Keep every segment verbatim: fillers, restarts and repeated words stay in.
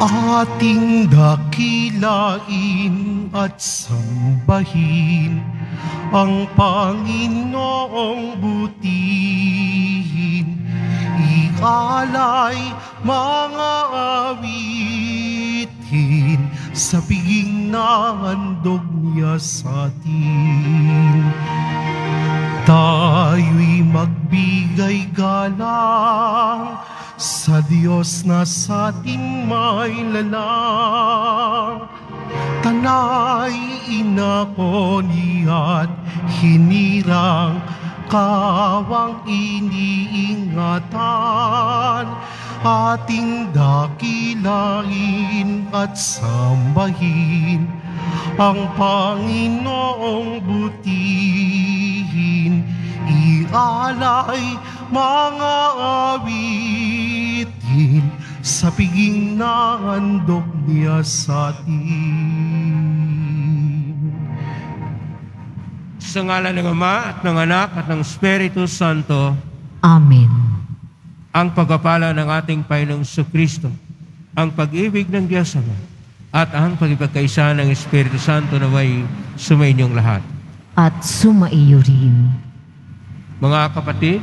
Ating dakilain at sambahin ang Panginoong butihin. Ialay mga awitin sa piging na handog niya sa atin. Tayo'y magbigay galang sa Diyos na sa ating may lalang. Tanay inako niya't hinirang kawang iniingatan. Ating dakilain at sambahin ang Panginoong butihin. Ialay mga awitin sa piging na handog niya sa atin. Sa ngalan ng Ama at ng Anak at ng Espiritu Santo. Amen. Ang pagpapala ng ating Panginoong Jesucristo, ang pag-ibig ng Diyos Ama, at ang pagpagkaisa ng Espiritu Santo naway sumainyong lahat. At sumaiyo rin. Mga kapatid,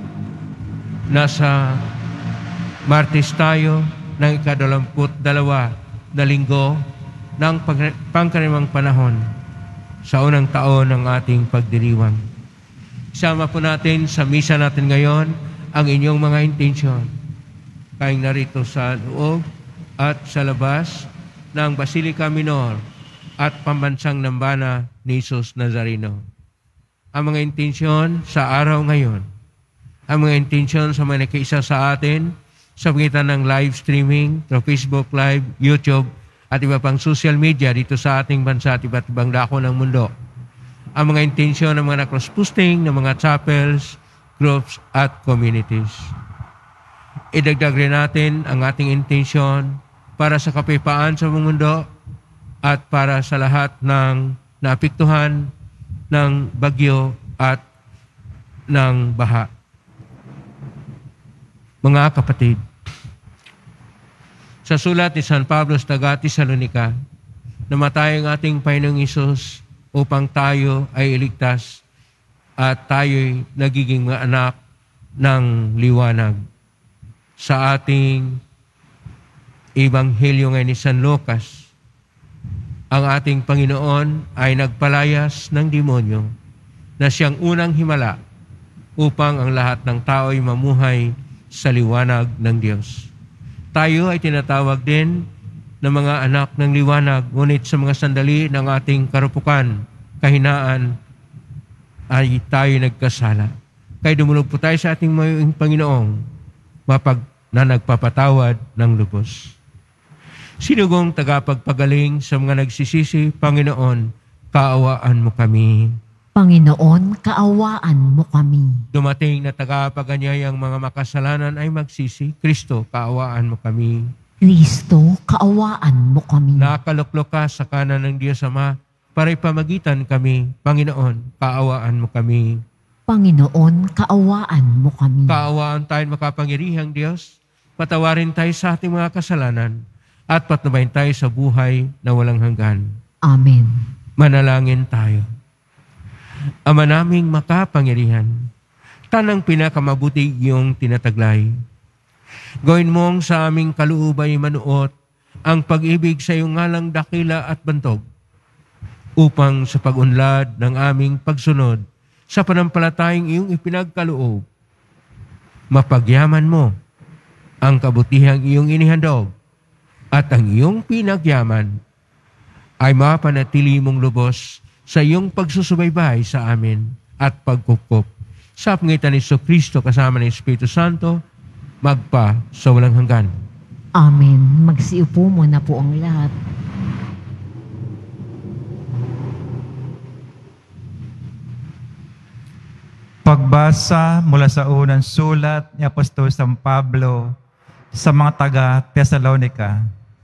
nasa Martes tayo ng ikadalawamput dalawa na linggo ng pangkaraniwang panahon sa unang taon ng ating pagdiriwang. Isama po natin sa misa natin ngayon ang inyong mga intensyon. Kayong narito sa loob at sa labas ng Basilica Minor at Pambansang Nambana ni Jesus Nazareno. Ang mga intensyon sa araw ngayon, ang mga intensyon sa mga nakiisa sa atin sa pagitan ng live streaming, through Facebook Live, YouTube, at iba pang social media dito sa ating bansa at iba't ibang dako ng mundo. Ang mga intensyon ng mga na-cross-posting, ng mga chapels, groups, at communities. Idagdag rin natin ang ating intensyon para sa kapayapaan sa mundo at para sa lahat ng naapektuhan ng bagyo at ng baha. Mga kapatid, sa sulat ni San Pablo sa taga-Tesalonica, namatay ang ating Panginoong Hesus upang tayo ay iligtas at tayo'y nagiging mga anak ng liwanag. Sa ating Ebanghelyo ngayon ni San Lucas, ang ating Panginoon ay nagpalayas ng demonyo na siyang unang himala upang ang lahat ng tao ay mamuhay sa liwanag ng Diyos. Tayo ay tinatawag din ng mga anak ng liwanag, ngunit sa mga sandali ng ating karupukan, kahinaan, ay tayo nagkasala. Kaya dumulog po tayo sa ating Panginoong mapag na nagpapatawad ng lubos. Sinugong tagapagpagaling sa mga nagsisisi, Panginoon, kaawaan mo kami. Panginoon, kaawaan mo kami. Dumating na tagapaganyayang mga makasalanan ay magsisi, Kristo, kaawaan mo kami. Kristo, kaawaan mo kami. Nakaluklok ka sa kanan ng Diyos Ama, para ipamagitan kami, Panginoon, kaawaan mo kami. Panginoon, kaawaan mo kami. Kaawaan tayo makapangyarihang Diyos, patawarin tayo sa ating mga kasalanan, at patnubayan tayo sa buhay na walang hanggan. Amen. Manalangin tayo. Ama naming makapangyarihan, tanang pinakamabuti iyong tinataglay. Gawin mong sa aming kaluubay manuot ang pag-ibig sa iyong ngalang dakila at bantog, upang sa pag-unlad ng aming pagsunod sa panampalatayang iyong ipinagkaloob, mapagyaman mo ang kabutihang iyong inihandog at ang iyong pinagyaman ay mapanatili mong lubos sa iyong pagsusubaybay sa amin at pagkukup. Sa pangitan ni Jesucristo kasama ng Espiritu Santo, magpa sa walang hanggan. Amen. Magsiupo muna po ang lahat. Pagbasa mula sa unang sulat ni Apostol San Pablo sa mga taga-Tesalonica.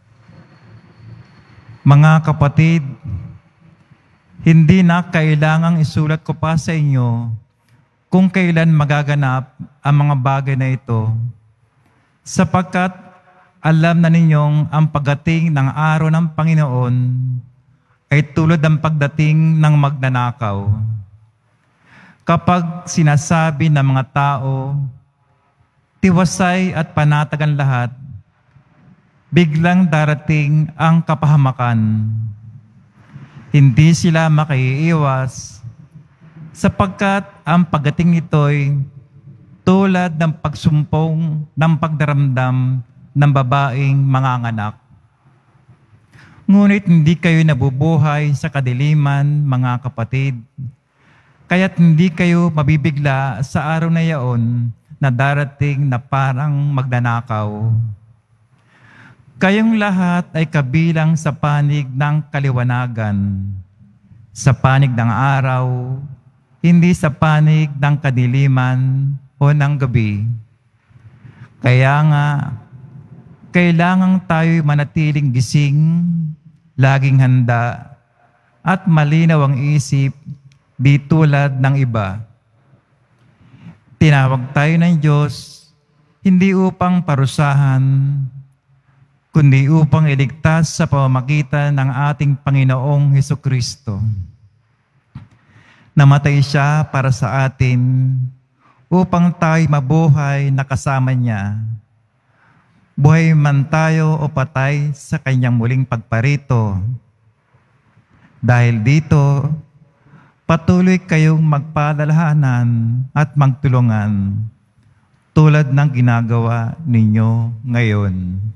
Mga kapatid, hindi na kailangang isulat ko pa sa inyo kung kailan magaganap ang mga bagay na ito, sapagkat alam na ninyong ang pagdating ng araw ng Panginoon ay tulad ng pagdating ng magnanakaw. Kapag sinasabi ng mga tao, tiwasay at panatag ang lahat, biglang darating ang kapahamakan. Hindi sila makaiiwas sapagkat ang pagdating nito'y tulad ng pagsumpong ng pagdaramdam ng babaeng manganganak. Ngunit hindi kayo nabubuhay sa kadiliman, mga kapatid, kaya't hindi kayo mabibigla sa araw na yaon na darating na parang magnanakaw. Kayong lahat ay kabilang sa panig ng kaliwanagan, sa panig ng araw, hindi sa panig ng kadiliman o ng gabi. Kaya nga, kailangang tayo'y manatiling gising, laging handa, at malinaw ang isip, di tulad ng iba. Tinawag tayo ng Diyos, hindi upang parusahan, kundi upang iligtas sa pamamagitan ng ating Panginoong Hesukristo. Namatay siya para sa atin, upang tayo mabuhay na kasama niya. Buhay man tayo o patay sa kanyang muling pagparito. Dahil dito, patuloy kayong magpadalahanan at magtulungan tulad ng ginagawa ninyo ngayon.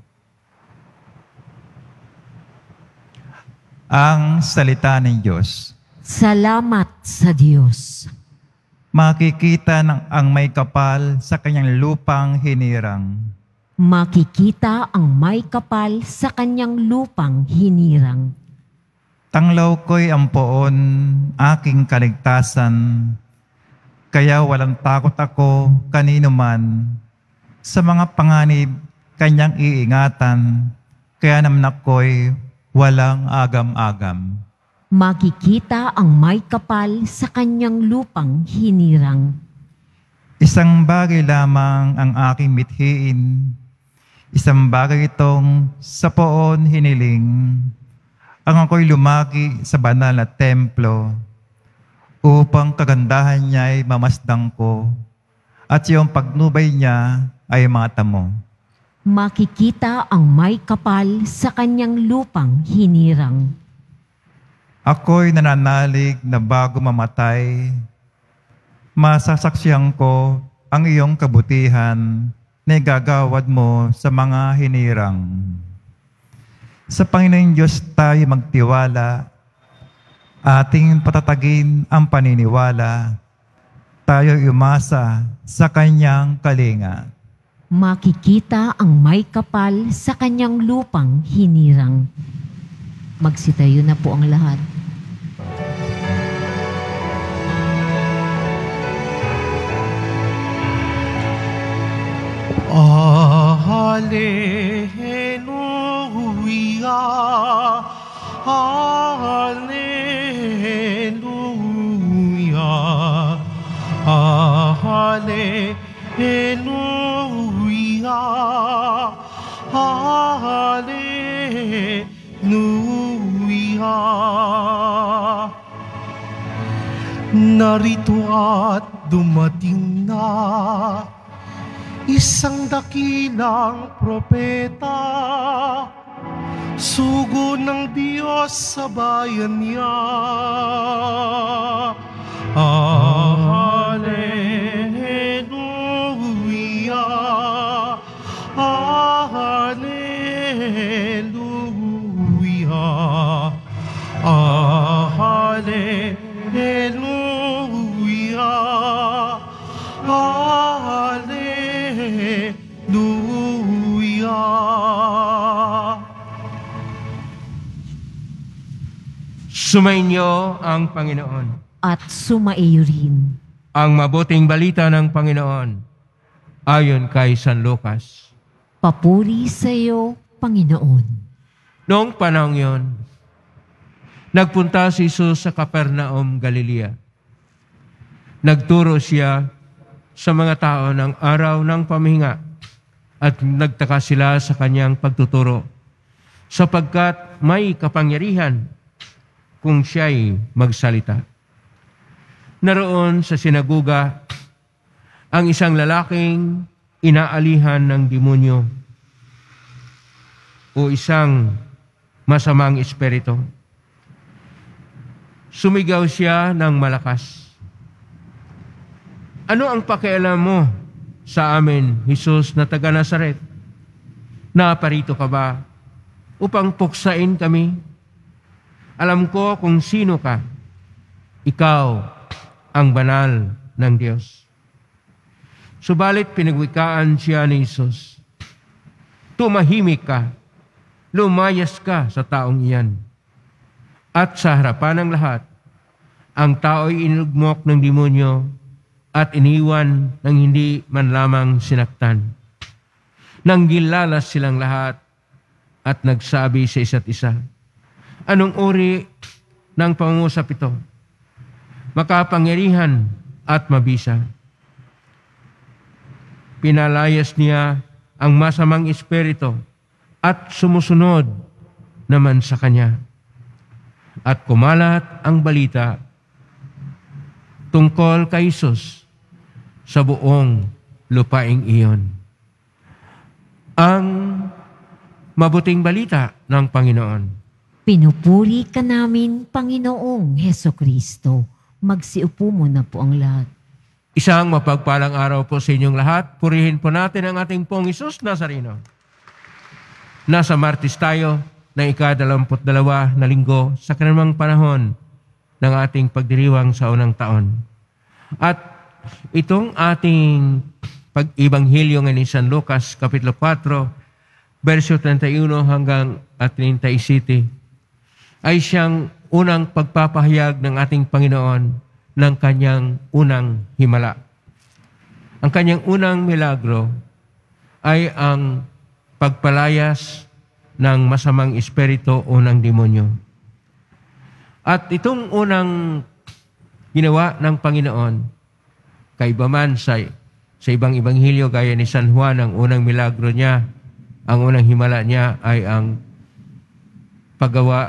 Ang salita ng Diyos. Salamat sa Diyos. Makikita ng ang may kapal sa kanyang lupang hinirang. Makikita ang may kapal sa kanyang lupang hinirang. Tanglaw ko'y ang poon, aking kaligtasan, kaya walang takot ako kanino man. Sa mga panganib, kanyang iingatan, kaya naman ako'y walang agam-agam. Makikita ang may kapal sa kanyang lupang hinirang. Isang bagay lamang ang aking mithiin, isang bagay itong sa poon hiniling, ang ako'y lumaki sa banal na templo upang kagandahan niya'y mamasdang ko at yung pagnubay niya ay matamo. Makikita ang may kapal sa kanyang lupang hinirang. Ako'y nananalig na bago mamatay, masasaksihan ko ang iyong kabutihan na igagawad mo sa mga hinirang. Sa Panginoon Diyos tayo magtiwala, ating patatagin ang paniniwala, tayo umasa sa kanyang kalinga. Makikita ang may kapal sa kanyang lupang hinirang. Magsitayo na po ang lahat. Ah, Hallelujah, Hallelujah, ah, Hallelujah, Hallelujah. Narito at dumating na isang dakilang propeta, sugo ng Diyos sa bayan niya. Hallelujah, Hallelujah, Hallelujah, Hallelujah. Sumainyo ang Panginoon. At sumaiyo rin. Ang mabuting balita ng Panginoon ayon kay San Lucas. Papuri sa iyo, Panginoon. Noong panahon yon, nagpunta si Jesus sa Capernaum, Galilea. Nagturo siya sa mga tao ng araw ng pamihinga at nagtaka sila sa kanyang pagtuturo, sapagkat may kapangyarihan kung siya'y magsalita. Naroon sa sinaguga ang isang lalaking inaalihan ng demonyo o isang masamang espiritu. Sumigaw siya ng malakas. Ano ang pakialam mo sa amin, Jesus na taga Nazaret? Naparito ka ba upang puksain kami? Alam ko kung sino ka. Ikaw ang banal ng Diyos. Subalit pinagwikaan siya ni Jesus. Tumahimik ka, lumayas ka sa taong iyan. At sa harapan ng lahat, ang tao'y inugmok ng demonyo at iniwan ng hindi man lamang sinaktan. Nang gilalas silang lahat at nagsabi sa isa't isa, anong uri ng pangungusap ito? Makapangyarihan at mabisa. Pinalayas niya ang masamang espiritu at sumusunod naman sa kanya. At kumalat ang balita tungkol kay Jesus sa buong lupaing iyon. Ang mabuting balita ng Panginoon. Pinupuri ka namin, Panginoong Hesukristo. Magsiupo mo na po ang lahat. Isang mapagpalang araw po sa inyong lahat. Purihin po natin ang ating pong Jesus Nazareno. Nasa Martes tayo ng ikadalawamput dalawa na linggo sa kanamang panahon ng ating pagdiriwang sa unang taon. At itong ating pag-ibanghilyo ngayon ni San Lucas, Kapitulo four, verso thirty-one hanggang thirty-seven, ay siyang unang pagpapahayag ng ating Panginoon ng kanyang unang himala. Ang kanyang unang milagro ay ang pagpalayas ng masamang espiritu o ng demonyo. At itong unang ginawa ng Panginoon, kaibaman sa, sa ibang ibanghilyo gaya ni San Juan, ang unang milagro niya, ang unang himala niya ay ang paggawa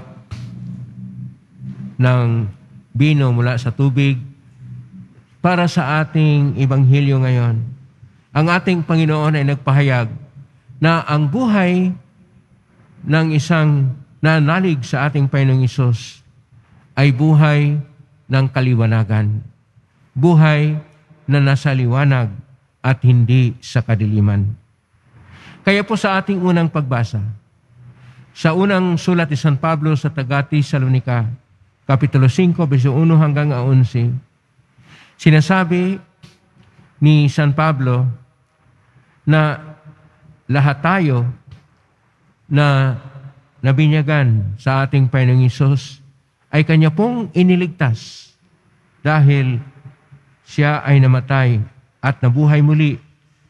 ng bino mula sa tubig. Para sa ating ibanghilyo ngayon, ang ating Panginoon ay nagpahayag na ang buhay ng isang nanalig sa ating Panginoong Hesus ay buhay ng kaliwanagan. Buhay na nasa liwanag at hindi sa kadiliman. Kaya po sa ating unang pagbasa, sa unang sulat ni San Pablo sa taga-Tesalonica, Kapitulo five, verso one hanggang eleven, sinasabi ni San Pablo na lahat tayo na nabinyagan sa ating Panginoong Hesus ay Kanya pong iniligtas dahil Siya ay namatay at nabuhay muli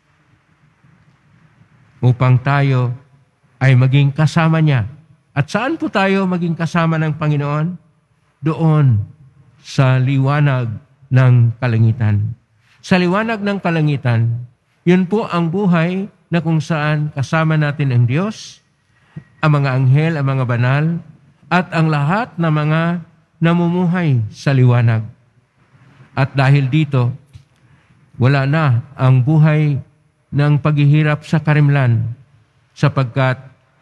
upang tayo ay maging kasama Niya. At saan po tayo maging kasama ng Panginoon? Doon sa liwanag ng kalangitan. Sa liwanag ng kalangitan, yun po ang buhay na kung saan kasama natin ang Diyos, ang mga anghel, ang mga banal, at ang lahat ng mga namumuhay sa liwanag. At dahil dito, wala na ang buhay ng paghihirap sa karimlan sapagkat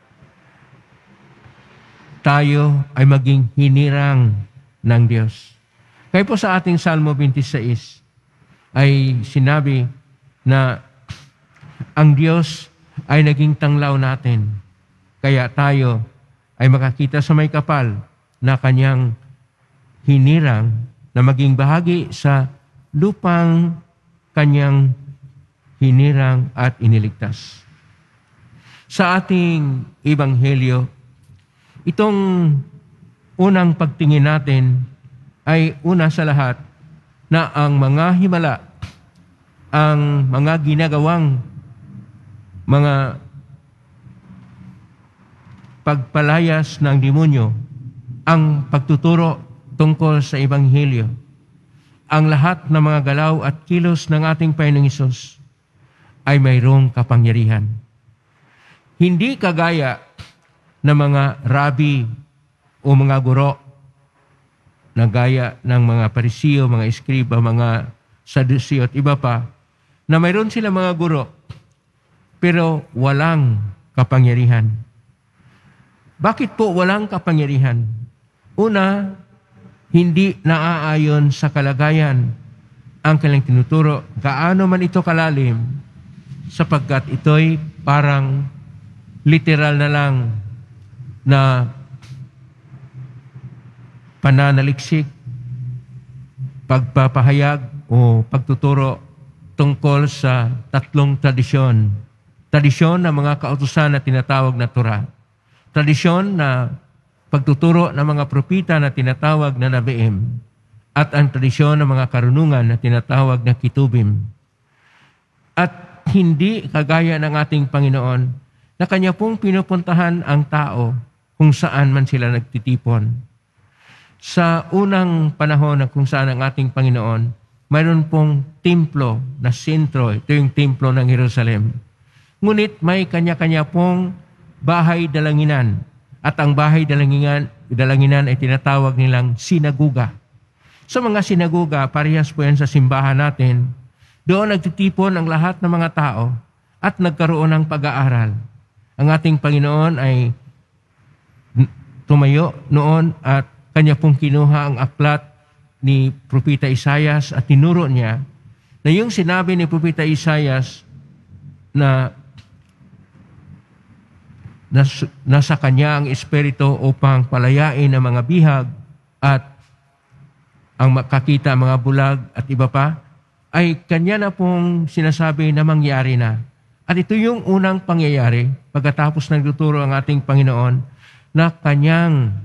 tayo ay maging hinirang ng Diyos. Kaya po sa ating Salmo twenty-six ay sinabi na ang Diyos ay naging tanglaw natin. Kaya tayo ay makakita sa may kapal na Kanyang hinirang na maging bahagi sa lupang Kanyang hinirang at iniligtas. Sa ating ebanghelyo, itong unang pagtingin natin ay una sa lahat na ang mga himala, ang mga ginagawang mga pagpalayas ng demonyo, ang pagtuturo tungkol sa ebanghelyo, ang lahat ng mga galaw at kilos ng ating Panginoong Hesus ay mayroong kapangyarihan. Hindi kagaya ng mga rabi o mga guro na gaya ng mga Parisiyo, mga Eskriba, mga Sadusiyo at iba pa, na mayroon sila mga guro pero walang kapangyarihan. Bakit po walang kapangyarihan? Una, hindi naaayon sa kalagayan ang kanilang tinuturo, gaano man ito kalalim, sapagkat ito'y parang literal na lang na pananaliksik, pagpapahayag o pagtuturo tungkol sa tatlong tradisyon. Tradisyon ng mga kautusan na tinatawag na Torah. Tradisyon na pagtuturo ng mga propita na tinatawag na Nabeim. At ang tradisyon ng mga karunungan na tinatawag na Kitubim. At hindi kagaya ng ating Panginoon na Kanya pong pinupuntahan ang tao kung saan man sila nagtitipon. Sa unang panahon na kung saan ang ating Panginoon, mayroon pong templo na sentro. Ito yung templo ng Jerusalem. Ngunit may kanya-kanya pong bahay dalanginan. At ang bahay dalanginan, dalanginan ay tinatawag nilang sinaguga. Sa mga sinaguga, parehas po yan sa simbahan natin. Doon nagtitipon ang lahat ng mga tao at nagkaroon ng pag-aaral. Ang ating Panginoon ay tumayo noon at Kanya pong kinuha ang aklat ni Propeta Isaias at tinuro niya na yung sinabi ni Propeta Isaias na nas, nasa kanya ang Espiritu upang palayain ang mga bihag at ang makakita mga bulag at iba pa, ay kanya na pong sinasabi na mangyari na. At ito yung unang pangyayari pagkatapos nagtuturo ang ating Panginoon na kanyang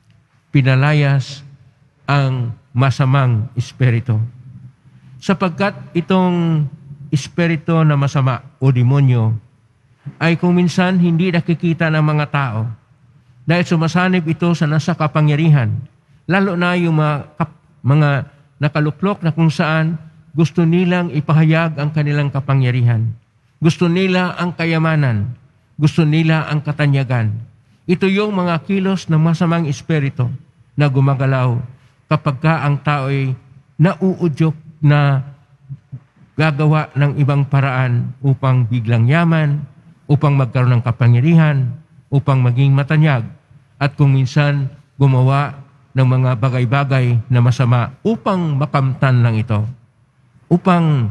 pinalayas ang masamang espiritu. Sapagkat itong espiritu na masama o demonyo ay kung minsan hindi nakikita ng mga tao dahil sumasanib ito sa nasa kapangyarihan. Lalo na yung mga, kap, mga nakaluklok na kung saan gusto nilang ipahayag ang kanilang kapangyarihan. Gusto nila ang kayamanan. Gusto nila ang katanyagan. Ito yung mga kilos ng masamang espiritu na gumagalaw kapag ka ang tao ay nauudyok na gagawa ng ibang paraan upang biglang yaman, upang magkaroon ng kapangyarihan, upang maging matanyag, at kung minsan gumawa ng mga bagay-bagay na masama upang makamtan lang ito, upang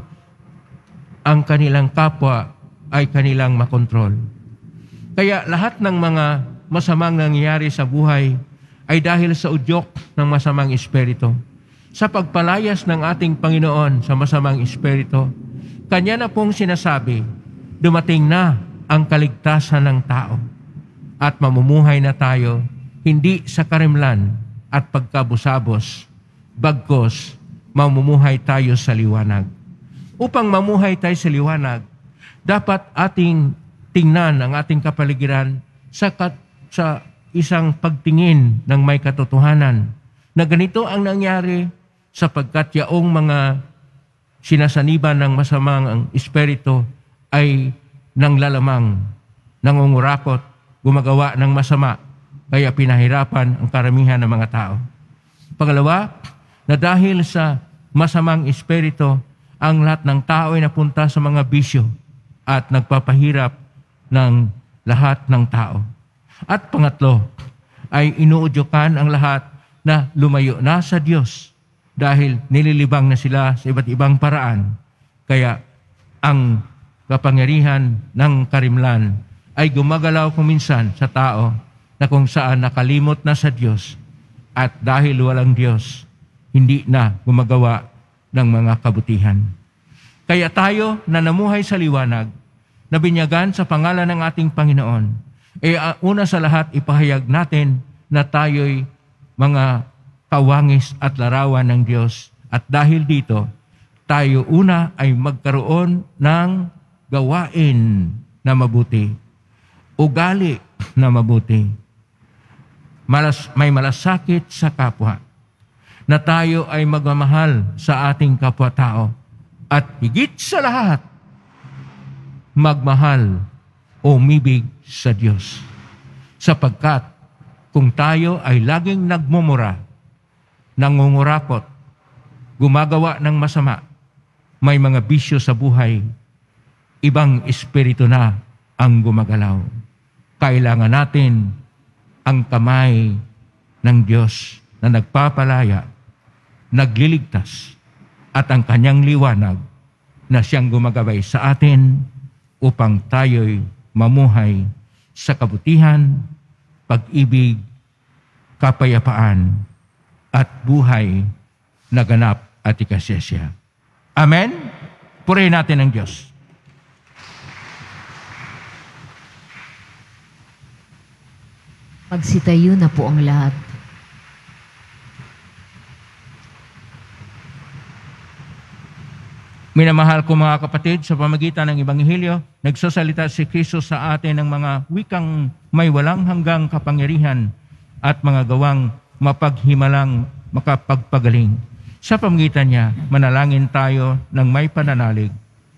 ang kanilang kapwa ay kanilang makontrol. Kaya lahat ng mga masamang nangyayari sa buhay ay dahil sa udyok ng masamang espiritu. Sa pagpalayas ng ating Panginoon sa masamang espiritu, Kanya na pong sinasabi, dumating na ang kaligtasan ng tao at mamumuhay na tayo hindi sa karimlan at pagkabusabos, bagkos mamumuhay tayo sa liwanag. Upang mamuhay tayo sa liwanag, dapat ating tingnan ang ating kapaligiran sa, kat, sa isang pagtingin ng may katotohanan na ganito ang nangyari sapagkat yaong mga sinasaniban ng masamang ang espiritu ay nanglalamang, nangungurakot, gumagawa ng masama, kaya pinahirapan ang karamihan ng mga tao. Pangalawa, na dahil sa masamang espiritu, ang lahat ng tao ay napunta sa mga bisyo at nagpapahirap ng lahat ng tao. At pangatlo, ay inuudyokan ang lahat na lumayo na sa Diyos dahil nililibang na sila sa iba't ibang paraan. Kaya ang kapangyarihan ng karimlan ay gumagalaw kuminsan sa tao na kung saan nakalimot na sa Diyos at dahil walang Diyos, hindi na gumagawa ng mga kabutihan. Kaya tayo na namuhay sa liwanag, na binyagan sa pangalan ng ating Panginoon, eh uh, una sa lahat ipahayag natin na tayo'y mga kawangis at larawan ng Diyos. At dahil dito, tayo una ay magkaroon ng gawain na mabuti, ugali na mabuti, malas, may malasakit sa kapwa, na tayo ay magmamahal sa ating kapwa-tao, at higit sa lahat, magmahal umibig sa Diyos. Sapagkat kung tayo ay laging nagmumura, nangungurakot, gumagawa ng masama, may mga bisyo sa buhay, ibang espiritu na ang gumagalaw. Kailangan natin ang kamay ng Diyos na nagpapalaya, nagliligtas, at ang kanyang liwanag na siyang gumagabay sa atin upang tayo'y mamuhay sa kabutihan, pag-ibig, kapayapaan, at buhay na ganap at ikasesya. Amen? Purihin natin ang Diyos. Magsitayo na po ang lahat. Minamahal ko mga kapatid, sa pamagitan ng Ebanghelyo, nagsasalita si Kristo sa atin ng mga wikang may walang hanggang kapangyarihan at mga gawang mapaghimalang makapagpagaling. Sa pamagitan niya, manalangin tayo ng may pananalig.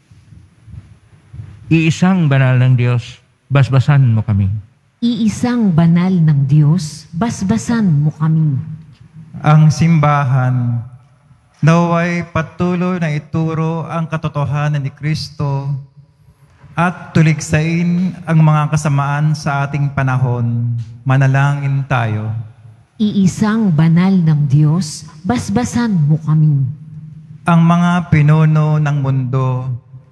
Iisang banal ng Diyos, basbasan mo kami. Iisang banal ng Diyos, basbasan mo kami. Ang simbahan naway patuloy na ituro ang katotohanan ni Kristo at tuligsain ang mga kasamaan sa ating panahon. Manalangin tayo. Iisang banal ng Diyos, basbasan mo kami. Ang mga pinuno ng mundo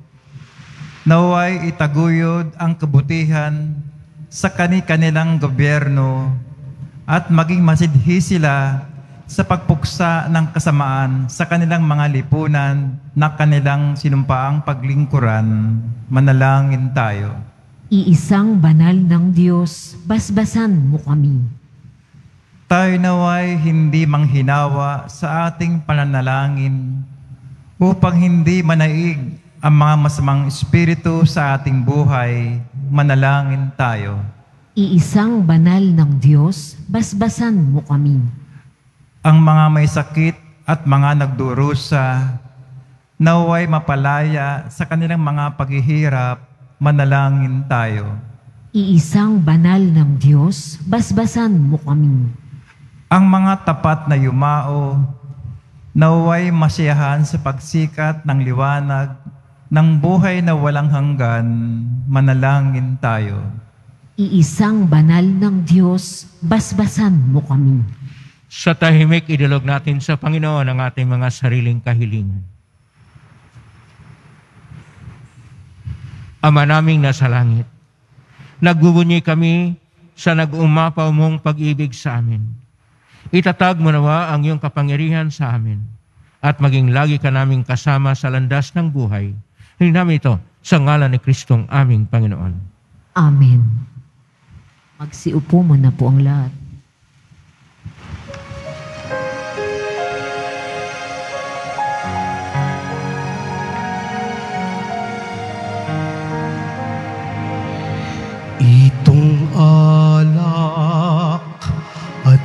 naway itaguyod ang kabutihan sa kani-kanilang gobyerno at maging masidhi sila sa pagpuksa ng kasamaan sa kanilang mga lipunan na kanilang sinumpaang paglingkuran. Manalangin tayo. Iisang banal ng Diyos, basbasan mo kami. Tayo naway hindi manghinawa sa ating pananalangin upang hindi manaig ang mga masamang espiritu sa ating buhay. Manalangin tayo. Iisang banal ng Diyos, basbasan mo kami. Ang mga may sakit at mga nagdurusa, naway mapalaya sa kanilang mga paghihirap. Manalangin tayo. Iisang banal ng Diyos, basbasan mo kami. Ang mga tapat na yumao, naway masiyahan sa pagsikat ng liwanag ng buhay na walang hanggan. Manalangin tayo. Iisang banal ng Diyos, basbasan mo kami. Sa tahimik, idulog natin sa Panginoon ang ating mga sariling kahilingan. Ama naming nasa langit, nagbubunyi kami sa nag-umapaw mong pag-ibig sa amin. Itatag mo nawa ang iyong kapangyarihan sa amin at maging lagi ka naming kasama sa landas ng buhay. Hiling namin ito sa ngalan ni Kristong aming Panginoon. Amen. Magsiupo mo na po ang lahat. Itong alak at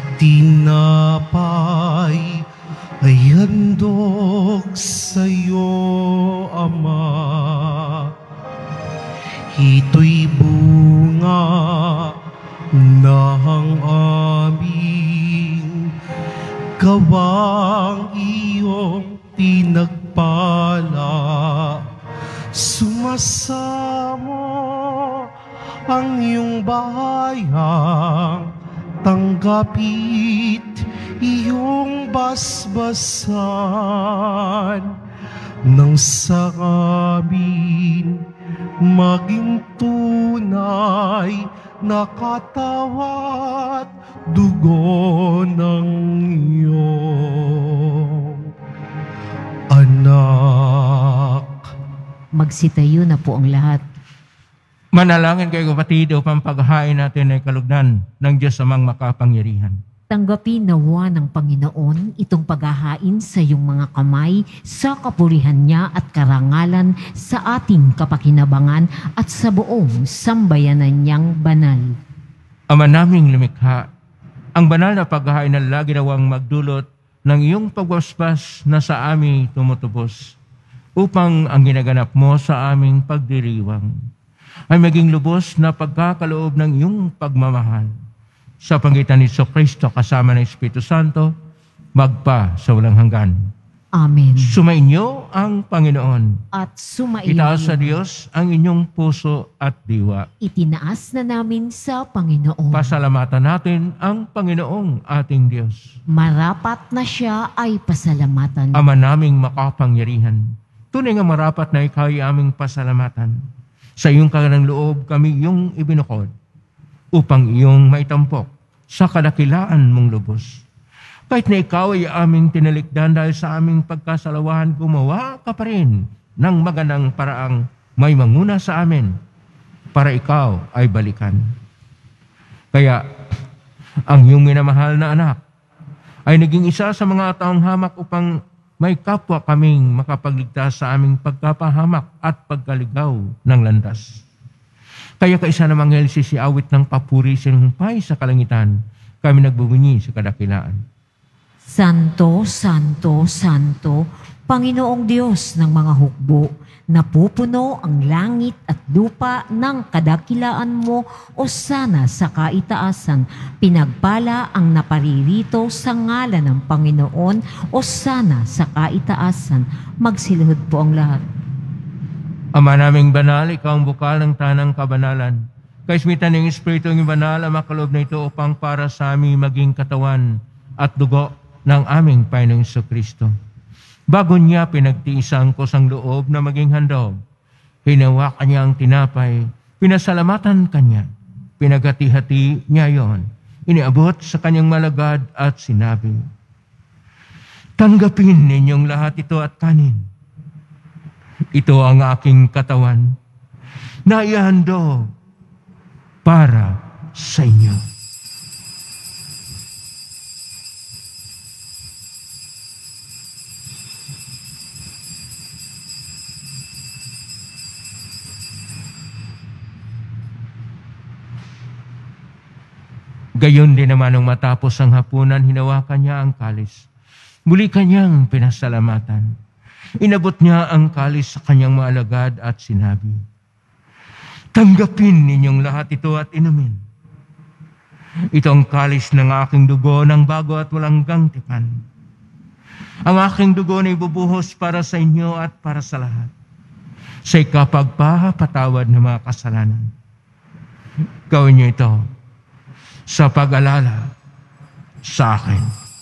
tinapay ay handog sa iyo, Ama. Ito'y bunga ng aming gawang iyong pinagpala. Sumasamo ang iyong bayang, tanggapit iyong basbasan, nang sa amin maging tunay na katawat dugo ng iyong anak. Magsitayo na po ang lahat. Manalangin kayo kapatid upang paghain natin ay kalugdan ng Diyos amang makapangyarihan. Tanggapin nawa ng Panginoon itong paghahain sa iyong mga kamay sa kapurihan niya at karangalan sa ating kapakinabangan at sa buong sambayanan niyang banal. Ama naming lumikha, ang banal na paghahain na lagi nawang magdulot ng iyong pagwaspas na sa aming tumutubos upang ang ginaganap mo sa aming pagdiriwang ay maging lubos na pagkakaloob ng iyong pagmamahal. Sa pangitan ni Kristo kasama ng Espiritu Santo, magpa sa walang hanggan. Amen. Sumainyo ang Panginoon. At sumaiyo. Itaas sa Diyos ang inyong puso at diwa. Itinaas na namin sa Panginoon. Pasalamatan natin ang Panginoong ating Diyos. Marapat na siya ay pasalamatan. Ama naming makapangyarihan, tunay nga marapat na ikaw ay aming pasalamatan. Sa iyong kaganang loob kami iyong ibinukod upang iyong maitampok sa kadakilaan mong lubos. Kahit na ikaw ay aming tinalikdan dahil sa aming pagkasalawahan, gumawa ka pa rin ng magandang paraang may manguna sa amin para ikaw ay balikan. Kaya, ang iyong minamahal na anak ay naging isa sa mga taong hamak upang may kapwa kaming makapagligtas sa aming pagkapahamak at pagkaligaw ng landas. Kaya kaisa namang Elsie si awit ng papuri sinumpay sa kalangitan, kami nagbubunyi sa kadakilaan. Santo, Santo, Santo, Panginoong Diyos ng mga hukbo, napupuno ang langit at lupa ng kadakilaan mo o sana sa kaitaasan. Pinagpala ang naparirito sa ngalan ng Panginoon o sana sa kaitaasan. Magsiluhod po ang lahat. Ama naming banal, ikaw ang bukal ng tanang kabanalan. Kaismitan ng Espiritu ng banal ang makaloob na ito upang para sa aming maging katawan at dugo ng aming Panginoong Kristo. Bago niya pinagtiisang ko sang loob na maging handog, hinawakan niya ang tinapay, pinasalamatan kanya, pinagati-hati niya yon, iniabot sa kanyang malagad at sinabi, tanggapin ninyong lahat ito at kanin. Ito ang aking katawan na ihandog para sa inyo. Gayon din naman nung matapos ang hapunan, hinawakan niya ang kalis. Muli kanyang pinasalamatan. Inabot niya ang kalis sa kanyang mga alagad at sinabi, tanggapin ninyong lahat ito at inumin. Ito ang kalis ng aking dugo ng bago at walang gangtipan. Ang aking dugo na ibubuhos para sa inyo at para sa lahat, sa ikapagpapatawad ng mga kasalanan. Gawin niyo ito sa pag-alala sa akin.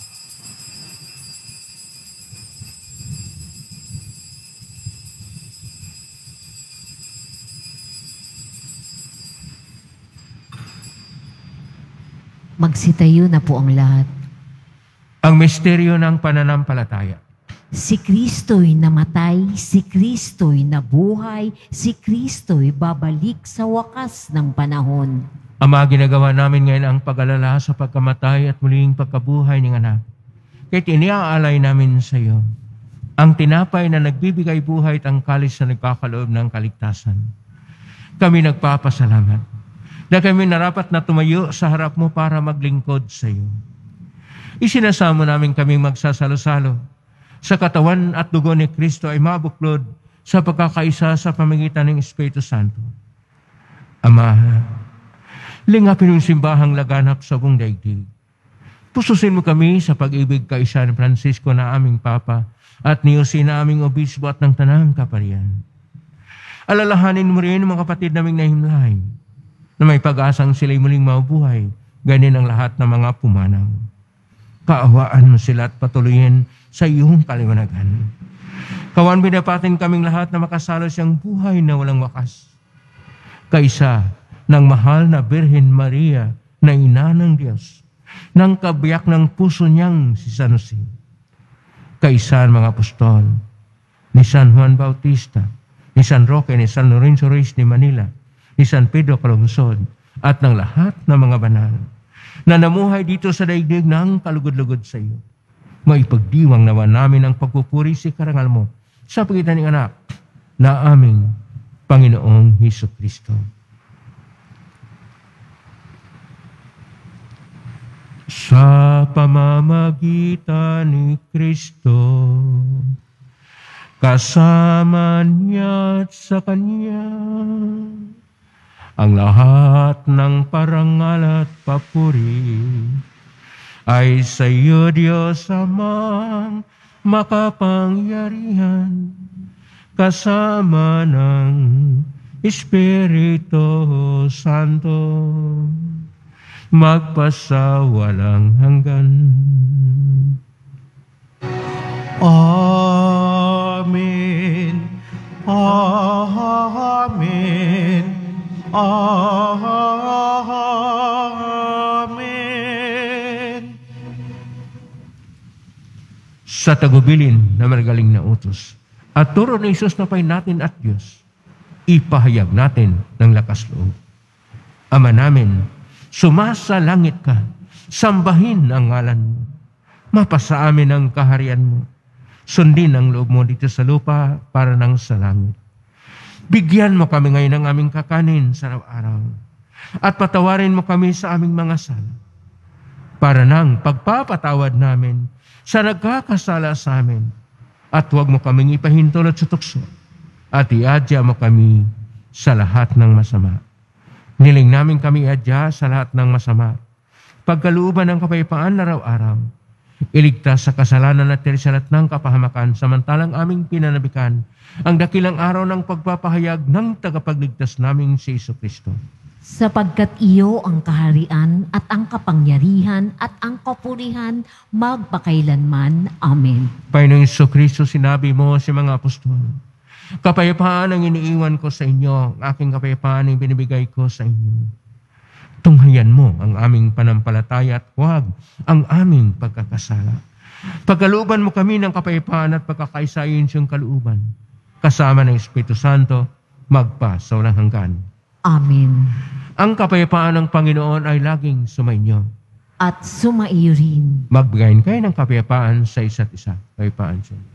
Magsitayo na po ang lahat. Ang misteryo ng pananampalataya. Si Kristo'y namatay, si Kristo'y nabuhay, si Kristo'y babalik sa wakas ng panahon. Ama, ginagawa namin ngayon ang pag-alala sa pagkamatay at muling pagkabuhay ng anak. Kahit iniaalay namin sa iyo ang tinapay na nagbibigay buhay at ang kalis na nagkakaloob ng kaligtasan. Kami nagpapasalamat na kami narapat na tumayo sa harap mo para maglingkod sa iyo. Isinasamo namin kaming magsasalo-salo sa katawan at dugo ni Kristo ay mabuklod sa pagkakaisa sa pamamagitan ng Espiritu Santo. Ama, lingapin yung simbahang laganap sa buong daigdig. Pususin mo kami sa pag-ibig kaisa ni Francisco na aming Papa at ni Jose na aming Obispo at ng Tanang Kaparian. Alalahanin mo rin mga kapatid naming nahimlay na may pag-asang sila'y muling mabuhay, ganin ang lahat ng mga pumanaw. Kaawaan mo sila at patuloyin sa iyong kaliwanagan. Kawan binapatin kaming lahat na makasalo siyang buhay na walang wakas. Kaisa ng mahal na Birhen Maria na ina ng Diyos, ng kabiyak ng puso niyang si San Jose. Kaisa mga apostol, ni San Juan Bautista, ni San Roque, ni San Lorenzo Reyes ni Manila, ni San Pedro Calungsod, at ng lahat ng mga banal na namuhay dito sa daigdig ng kalugod-lugod sa iyo. Maipagdiwang naman namin ang pagpupuri si karangal mo sa pagitan ng anak na aming Panginoong Hesukristo. Sa pamamagitan ni Kristo, kasama niya at sa Kanya, Ang lahat ng parangal at papuri ay sa iyo, Diyos Amang makapangyarihan, kasama ng Espiritu Santo, magpasawalang hanggan. Amen. Amen. Amen. Sa tagubilin na magaling na utos at turo ni Jesus na pay natin at Diyos, ipahayag natin ng lakas loob. Ama namin, sumasalangit ka, sambahin ang ngalan mo. Mapasa amin ang kaharian mo. Sundin ang loob mo dito sa lupa para nang sa langit. Bigyan mo kami ngayon ng aming kakanin sa araw-araw. At patawarin mo kami sa aming mga sala. Para nang pagpapatawad namin sa nagkakasala sa amin. At huwag mo kaming ipahintulot sa tukso. At iadya mo kami sa lahat ng masama. Niling namin kami iadya sa lahat ng masama. Pagkalooban ng kapayapaan na araw-araw. Iligtas sa kasalanan at tirisalat ng kapahamakan samantalang aming pinanabikan ang dakilang araw ng pagpapahayag ng tagapagligtas naming si Jesucristo. Sapagkat iyo ang kaharian at ang kapangyarihan at ang kapurihan magpakailanman. Amen. Panginoong Jesucristo, sinabi mo sa mga apostol, kapayapaan ang iniiwan ko sa inyo, ang aking kapayapaan ang binibigay ko sa inyo. Tunghayan mo ang aming panampalataya at huwag ang aming pagkakasala. Pagkalooban mo kami ng kapayapaan at pagkakaisayin siyang kalooban. Kasama ng Espiritu Santo, magpa sa walang hanggan. Amen. Ang kapayapaan ng Panginoon ay laging sumainyo. At sumaiyo rin. Magbigayin kayo ng kapayapaan sa isa't isa. Kapayapaan siya.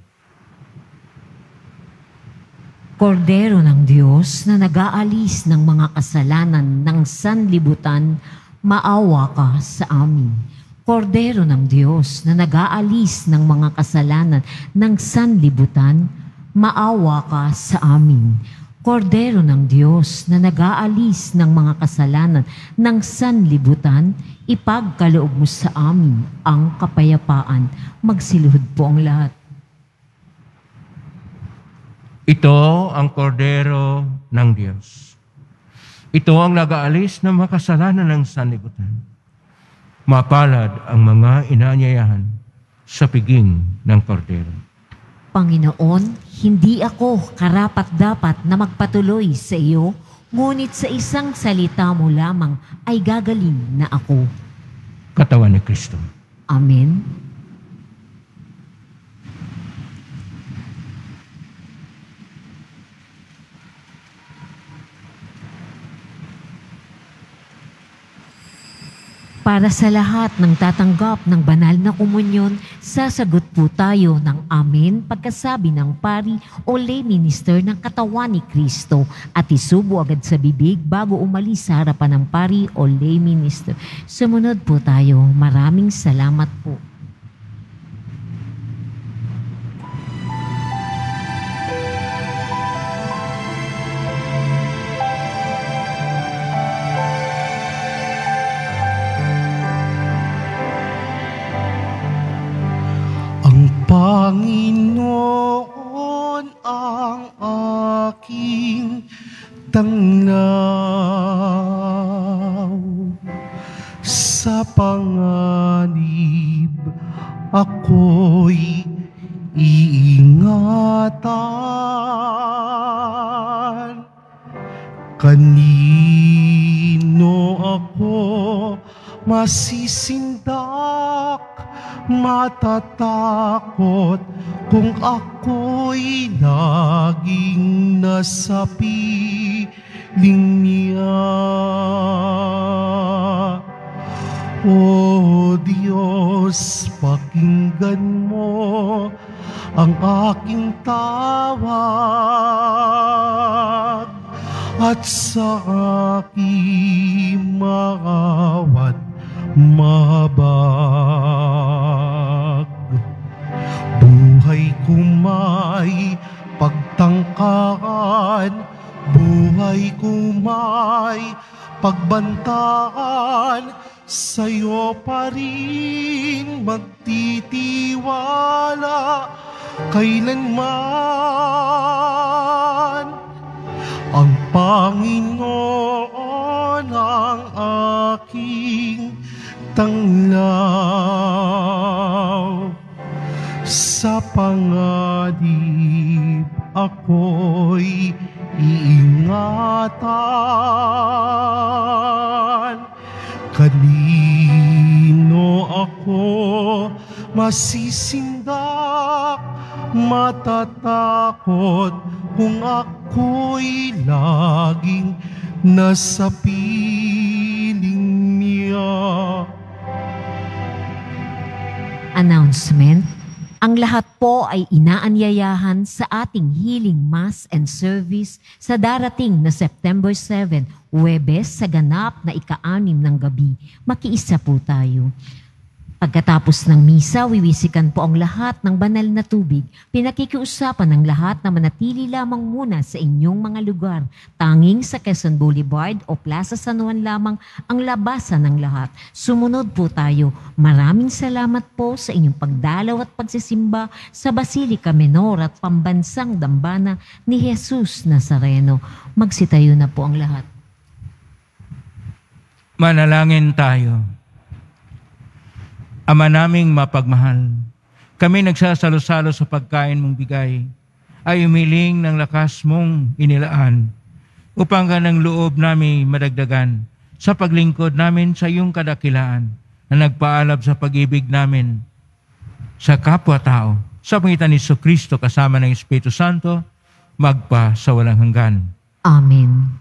Kordero ng Diyos na nag-aalis ng mga kasalanan ng sanlibutan, maawa ka sa amin. Kordero ng Diyos na nag-aalis ng mga kasalanan ng sanlibutan, maawa ka sa amin. Kordero ng Diyos na nag-aalis ng mga kasalanan ng sanlibutan, ipagkaloob mo sa amin ang kapayapaan. Magsiluhod po ang lahat. Ito ang kordero ng Diyos. Ito ang nag-aalis ng mga kasalanan ng sanlibutan. Mapalad ang mga inaanyayahan sa piging ng kordero. Panginoon, hindi ako karapat-dapat na magpatuloy sa iyo, ngunit sa isang salita mo lamang ay gagaling na ako. Katawan ni Kristo. Amen. Para sa lahat ng tatanggap ng banal na komunyon, sasagot po tayo ng amen pagkasabi ng pari o lay minister ng katawan ni Kristo at isubo agad sa bibig bago umalis sa harapan ng pari o lay minister. Sumunod po tayo. Maraming salamat po. Panginoon ang aking tanglaw, sa panganib ako'y iingatan. Kanino ako masisindak, matatakot kung ako'y naging nasa piling niya. O Diyos, pakinggan mo ang aking tawag at sa aking maawat mabag. Buhay ko may pagtangkaan, buhay ko may pagbantaan, sa'yo pa rin magtitiwala kailanman. Ang Panginoon ang aking tanglaw, sa panganib ako'y iingatan. Kanino ako masisindak, matatakot kung ako'y laging nasa piling niya. Announcement: ang lahat po ay inaanyayahan sa ating healing mass and service sa darating na September seven, Huwebes, sa ganap na ika-anim ng gabi. Makiisa po tayo. Pagkatapos ng misa, wiwisikan po ang lahat ng banal na tubig. Pinakikiusapan ng lahat na manatili lamang muna sa inyong mga lugar. Tanging sa Quezon Boulevard o Plaza San Juan lamang ang labasan ng lahat. Sumunod po tayo. Maraming salamat po sa inyong pagdalaw at pagsisimba sa Basilica Menor at Pambansang Dambana ni Jesus Nazareno. Magsitayo na po ang lahat. Manalangin tayo. Ama naming mapagmahal, kami nagsasalo-salo sa pagkain mong bigay, ay umiling ng lakas mong inilaan, upang ganang loob namin madagdagan sa paglingkod namin sa iyong kadakilaan, na nagpaalab sa pag-ibig namin sa kapwa-tao, sa pangitan ni Jesucristo kasama ng Espiritu Santo, magpa sa walang hanggan. Amen.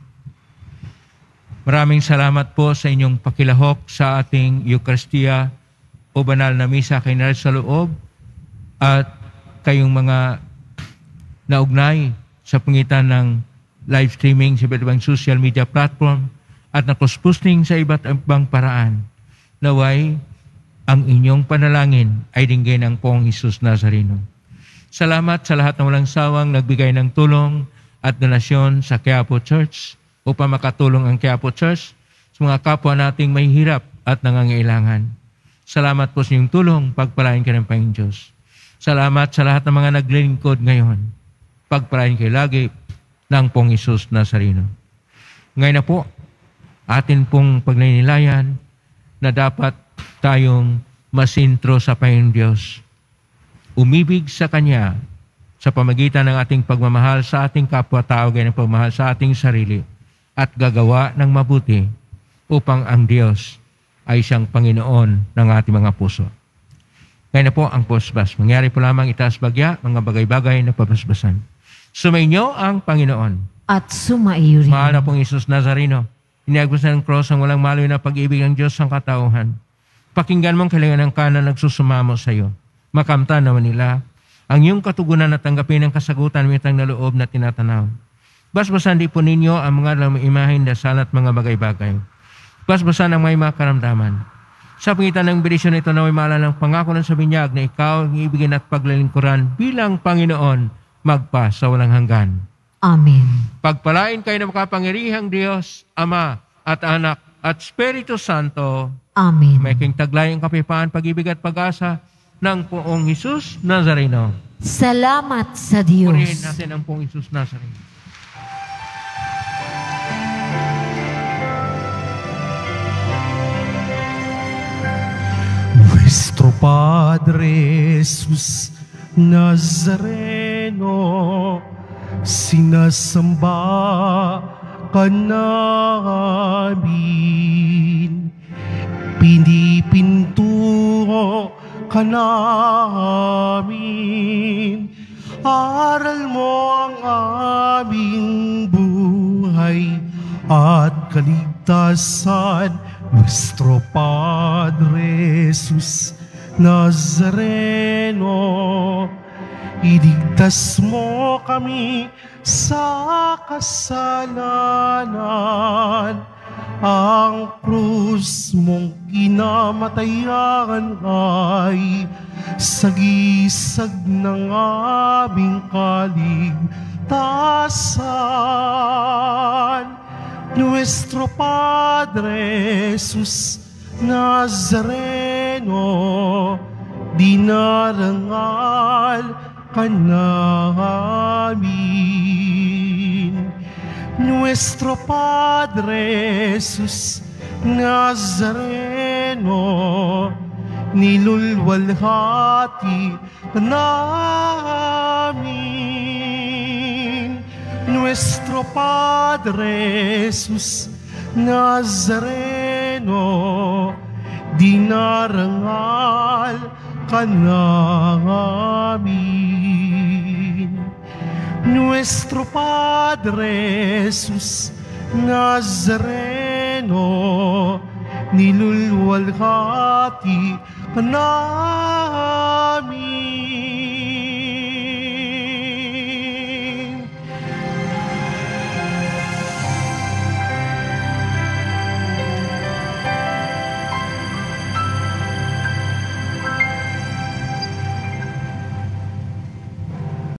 Maraming salamat po sa inyong pakilahok sa ating Eucharistia o banal na misa kay narin sa loob, at kayong mga naugnay sa pangitan ng live streaming sa iba't ibang social media platform at nakusposting sa iba't ibang paraan. Naway, ang inyong panalangin ay dinggin ng Poong Jesus Nazareno. Salamat sa lahat ng walang sawang nagbigay ng tulong at donasyon sa Quiapo Church upang makatulong ang Quiapo Church sa mga kapwa nating may hirap at nangangailangan. Salamat po sa inyong tulong, pagpalain ka ng Panginoon Diyos. Salamat sa lahat ng mga naglilingkod ngayon. Pagpalain kayo lagi ng Poong Jesus Nazareno. Ngayon na po, atin pong pagninilayan na dapat tayong masintro sa Panginoon Diyos. Umibig sa Kanya sa pamagitan ng ating pagmamahal sa ating kapwa-tao, ganyan pagmamahal sa ating sarili, at gagawa ng mabuti upang ang Diyos ay siyang Panginoon ng ating mga puso. Ngayon na po ang posbas. Mangyari po lamang itaas bagya, mga bagay-bagay na papasbasan. Sumainyo ang Panginoon. At sumaiyo rin. Mahal na pong Jesus Nazareno, iniagos na ng cross ang walang maloy na pag-ibig ng Diyos ang katauhan. Pakinggan mong kalingan ng kanan nagsusumamo sa iyo. Makamtan naman nila ang iyong katugunan at tanggapin ang kasagutan mitang na loob na tinatanaw. Basbasan di po ninyo ang mga lamang imahin, dasal at mga bagay-bagay. Basbasan ang may mga karamdaman. Sa pangitan ng benisyon ito na may maalala ng pangako ng sa binyag na ikaw ang ibigin at paglalingkuran bilang Panginoon magpa sa walang hanggan. Amen. Pagpalain kayo ng makapangyarihang Diyos, Ama at Anak at Espiritu Santo. Amen. May king taglay ang kapayapaan, pag-ibig at pag-asa ng Poong Jesus Nazareno. Salamat sa Diyos. Purihin natin ang Poong Jesus Nazareno. Nuestro Padre Jesus Nazareno, sinasamba ka namin, pinipinto ka namin, aral mo ang aming buhay at kaligtasan. Nuestro Padre Jesus Nazareno, iligtas mo kami sa kasalanan. Ang krus mong kinamatayan ay sagisag ng aming kaligtasan. taasan. Nuestro Padre Jesus Nazareno, dinarangal ka namin. Nuestro Padre Jesus Nazareno, nilulwalhati ka namin. Nuestro Padre Jesus Nazareno, dinarangal ka namin. Nuestro Padre Jesus Nazareno, nilulwalhati ka namin.